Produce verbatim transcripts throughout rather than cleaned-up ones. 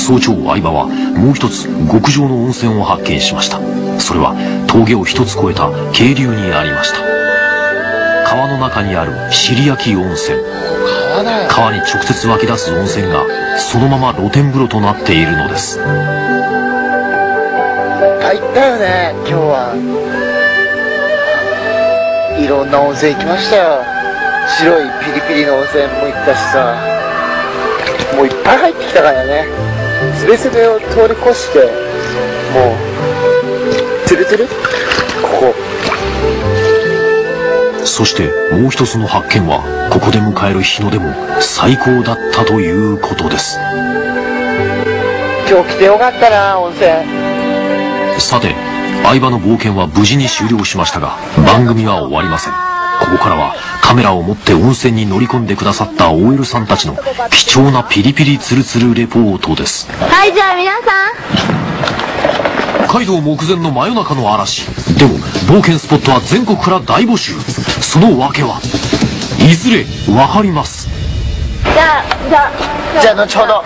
早朝相葉はもう一つ極上の温泉を発見しました。それは峠を一つ越えた渓流にありました。川の中にある尻焼温泉。川に直接湧き出す温泉がそのまま露天風呂となっているのです。 いっぱい行ったよね今日は。いろんな温泉行きましたよ。白いピリピリの温泉も行ったしさ、もういっぱい入ってきたからね。すべすべを通り越してもうトゥルトゥルここ。 そしてもう一つの発見は、ここで迎える日の出も最高だったということです。 今日来てよかったな温泉。 さて相葉の冒険は無事に終了しましたが、番組は終わりません。ここからはカメラを持って温泉に乗り込んでくださった オーエル さんたちの貴重なピリピリツルツルレポートです。 はい、じゃあ皆さん、北海道目前の真夜中の嵐でも冒険スポットは全国から大募集。その訳はいずれわかります。 じゃあじゃあじゃあ後ほど。 は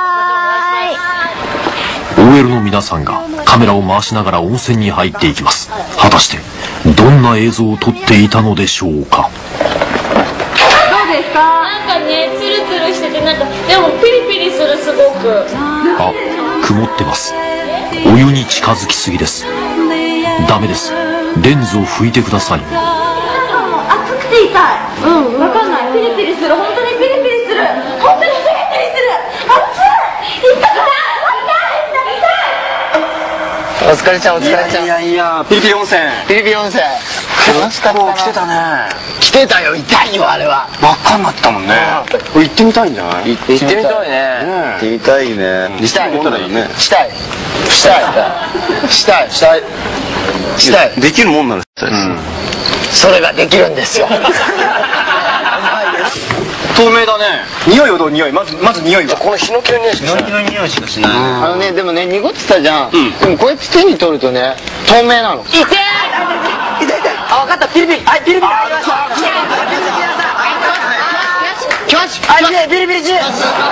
ーい。 オーエル の皆さんがカメラを回しながら温泉に入っていきます。果たしてどんな映像を撮っていたのでしょうか。 どうですか。なんかね、ツルツルしてて、なんかでもピリピリする、すごく。 あ、曇ってます。お湯に近づきすぎです。ダメです。レンズを拭いてください。 熱くて痛い。うん、わかんない。ピリピリする、本当にピリピリする。本当にピリピリする。熱い。痛くない。 お疲れちゃんお疲れちゃん。 いやいやピリピリ温泉。 ピリピリ温泉楽しかったな。 来てたね。 来てたよ。痛いよあれは。 真っ赤になってたもんね。これ行ってみたいんじゃない。 行ってみたいね。行ってみたいね。したいしたいしたいしたいしたいしたい。 できるもんなんですよ。 それができるんですよ。 透明だね。匂いはどう。匂いまずまず匂いはこのヒノキの匂いしかしない。 ヒノキの匂いしかしない。 あのね、でもね、濁ってたじゃん。でもこうやって手に取るとね、透明なの。痛い痛い痛い。あ、分かった。ピリピリ。はい、ピリピリ入りました。来ました。はい、ピリピリ中。来てる来てる。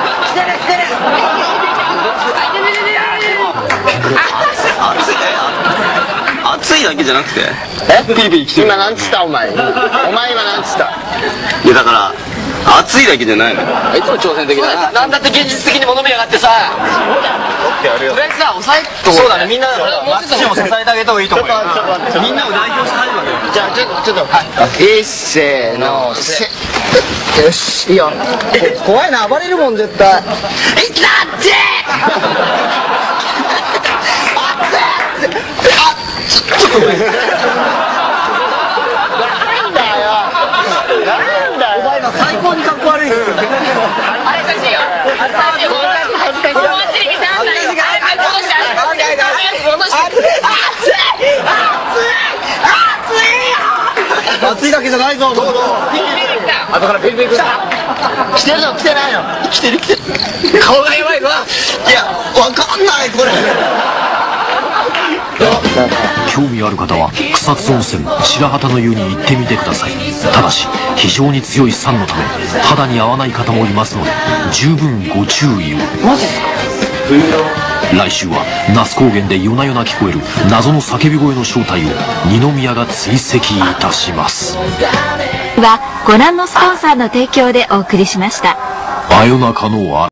熱いだけじゃなくて。 え、ピリピリ来てる。今なんつったお前。お前今なんつった。 いやだから熱いだけじゃないの。 いつも挑戦的だな。なんだって現実的に物見やがってさ。とりあえずさ、抑えっと。そうだね、みんなマッチも支えてあげた方がいいと思うよ。みんなを代表して入るわけよ。じゃあちょっとちょっとはい。せーのせ。よし、いいよ。怖いな、暴れるもん絶対。いったって。ちょっとなんだよ。なんだよ。お前今最高にかっこ悪い。恥ずかしいよ。恥ずかしい。恥ずかしい。もうちりきさんだよ。早く戻して。早く戻して。熱い。熱い。熱いよ。熱いだけじゃないぞ。どうぞ。ピリピリ来た。後からピリピリ来た。来てるぞ。来てないよ。来てる来てる。顔が弱いわ。いや、わかんないこれ。 興味ある方は草津温泉白旗の湯に行ってみてください。ただし非常に強い酸のため肌に合わない方もいますので十分ご注意を。 マジですか。 来週は那須高原で夜な夜な聞こえる謎の叫び声の正体を二宮が追跡いたします。 はご覧のスポンサーの提供でお送りしました。 真夜中の嵐。